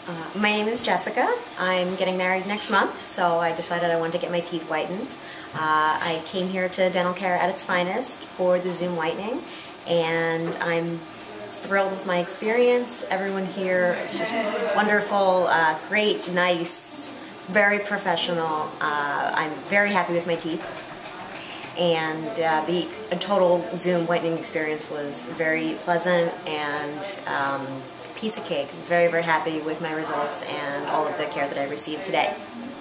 My name is Jessica. I'm getting married next month, so I decided I wanted to get my teeth whitened. I came here to Dental Care at its finest for the Zoom whitening, and I'm thrilled with my experience. Everyone here is just wonderful, great, nice, very professional. I'm very happy with my teeth. And the total Zoom whitening experience was very pleasant and piece of cake. Very, very happy with my results and all of the care that I received today.